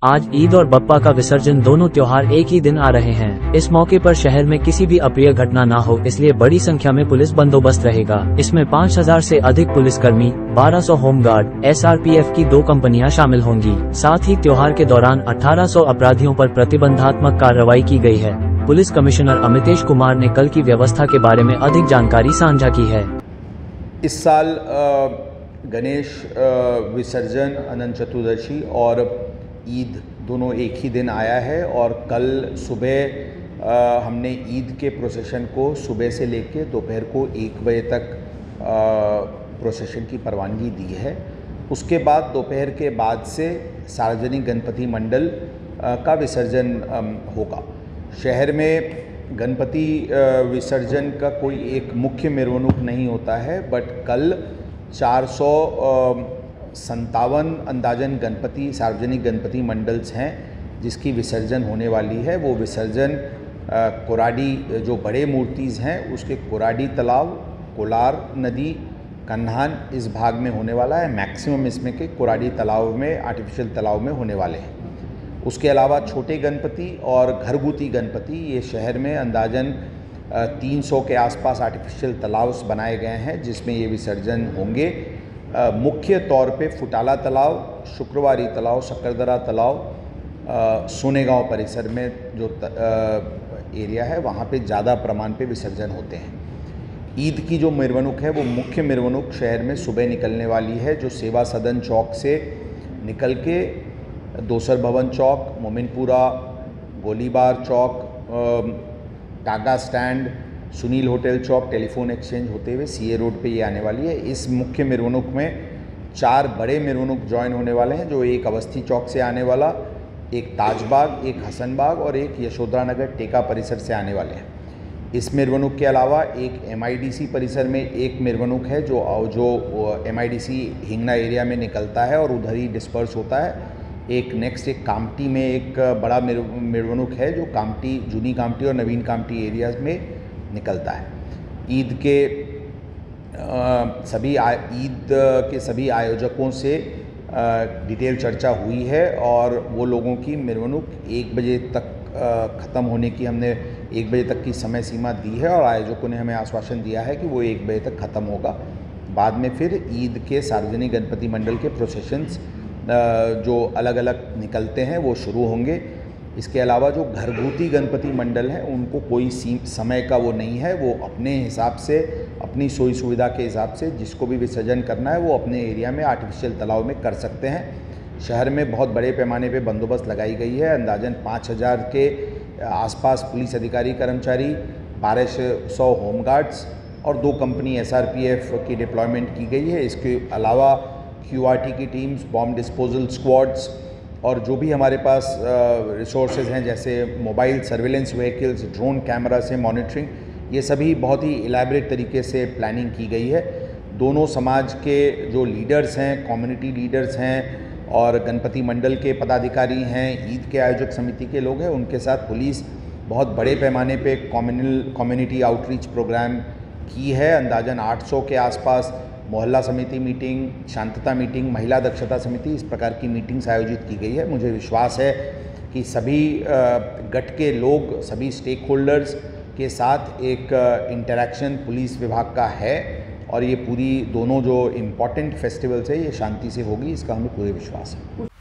आज ईद और बप्पा का विसर्जन दोनों त्योहार एक ही दिन आ रहे हैं। इस मौके पर शहर में किसी भी अप्रिय घटना न हो, इसलिए बड़ी संख्या में पुलिस बंदोबस्त रहेगा। इसमें 5000 से अधिक पुलिसकर्मी, 1200 होमगार्ड, SRPF की 2 कंपनियां शामिल होंगी। साथ ही त्योहार के दौरान 1800 अपराधियों पर प्रतिबंधात्मक कार्रवाई की गई है। पुलिस कमिश्नर अमितेश कुमार ने कल की व्यवस्था के बारे में अधिक जानकारी साझा की है। इस साल गणेश विसर्जन, अनंत चतुर्दशी और ईद दोनों एक ही दिन आया है और कल सुबह हमने ईद के प्रोसेशन को सुबह से लेकर दोपहर को 1 बजे तक प्रोसेशन की परवानगी दी है। उसके बाद दोपहर के बाद से सार्वजनिक गणपति मंडल का विसर्जन होगा। शहर में गणपति विसर्जन का कोई एक मुख्य मेरवनुक नहीं होता है, बट कल 457 अंदाजन गणपति सार्वजनिक गणपति मंडल्स हैं जिसकी विसर्जन होने वाली है। वो विसर्जन कोराडी जो बड़े मूर्तिज़ हैं उसके कोराडी तालाब, कोलार नदी, कन्हान इस भाग में होने वाला है। मैक्सिमम इसमें के कोराडी तालाब में, आर्टिफिशियल तालाब में होने वाले हैं। उसके अलावा छोटे गणपति और घरगुती गणपति, ये शहर में अंदाजन 300 के आसपास आर्टिफिशियल तालाब बनाए गए हैं जिसमें ये विसर्जन होंगे। मुख्य तौर पे फुटाला तालाब, शुक्रवारी तालाब, सकरदरा तालाब, सोनेगांव परिसर में जो एरिया है वहाँ पे ज़्यादा प्रमाण पे विसर्जन होते हैं। ईद की जो मेरवनुक है वो मुख्य मेरवनुक शहर में सुबह निकलने वाली है, जो सेवा सदन चौक से निकल के Dosar Bhavan Chowk, Mominpura, Golibar Chowk, Taga stand, Sunil hotel Chowk, telephone exchange होते हुए CA रोड पे ये आने वाली है। इस मुख्य मेरवनुक में 4 बड़े मेरवनुक ज्वाइन होने वाले हैं, जो एक अवस्थी चौक से आने वाला, एक ताजबाग, एक हसनबाग और एक यशोधरा नगर टेका परिसर से आने वाले हैं। इस मेरवनुक के अलावा एक MIDC परिसर में एक मेरवनुक है जो MIDC हिंगना एरिया में निकलता है और उधर ही डिस्पर्स होता है। एक कामटी में एक बड़ा मेरवनुक है जो कामटी, जूनी कामटी और नवीन कामटी एरियाज में निकलता है। ईद के सभी आयोजकों से डिटेल चर्चा हुई है और वो लोगों की मेरवनुक 1 बजे तक ख़त्म होने की हमने 1 बजे तक की समय सीमा दी है और आयोजकों ने हमें आश्वासन दिया है कि वो 1 बजे तक ख़त्म होगा। बाद में फिर ईद के सार्वजनिक गणपति मंडल के प्रोसेशंस जो अलग अलग निकलते हैं वो शुरू होंगे। इसके अलावा जो घरगुती गणपति मंडल हैं उनको कोई समय का वो नहीं है, वो अपने हिसाब से, अपनी सोई सुविधा के हिसाब से जिसको भी विसर्जन करना है वो अपने एरिया में आर्टिफिशियल तालाब में कर सकते हैं। शहर में बहुत बड़े पैमाने पे बंदोबस्त लगाई गई है। अंदाजन 5000 के आसपास पुलिस अधिकारी कर्मचारी, 1200 होमगार्ड्स और 2 कंपनी SRPF की डिप्लॉयमेंट की गई है। इसके अलावा QRT की टीम्स, बॉम्ब डिस्पोजल स्क्वाड्स और जो भी हमारे पास रिसोर्सेज हैं जैसे mobile surveillance vehicles, drone camera से मॉनिटरिंग, ये सभी बहुत ही इलेबरेट तरीके से प्लानिंग की गई है। दोनों समाज के जो लीडर्स हैं, कम्युनिटी लीडर्स हैं और गणपति मंडल के पदाधिकारी हैं, ईद के आयोजक समिति के लोग हैं, उनके साथ पुलिस बहुत बड़े पैमाने पे कम्युनिटी आउटरीच प्रोग्राम की है। अंदाजन 800 के आसपास मोहल्ला समिति मीटिंग, शांतता मीटिंग, महिला दक्षता समिति, इस प्रकार की मीटिंग्स आयोजित की गई है। मुझे विश्वास है कि सभी गट के लोग, सभी स्टेक होल्डर्स के साथ एक इंटरेक्शन पुलिस विभाग का है और ये पूरी दोनों जो इम्पॉर्टेंट फेस्टिवल्स है ये शांति से होगी, इसका हमें पूरे विश्वास है।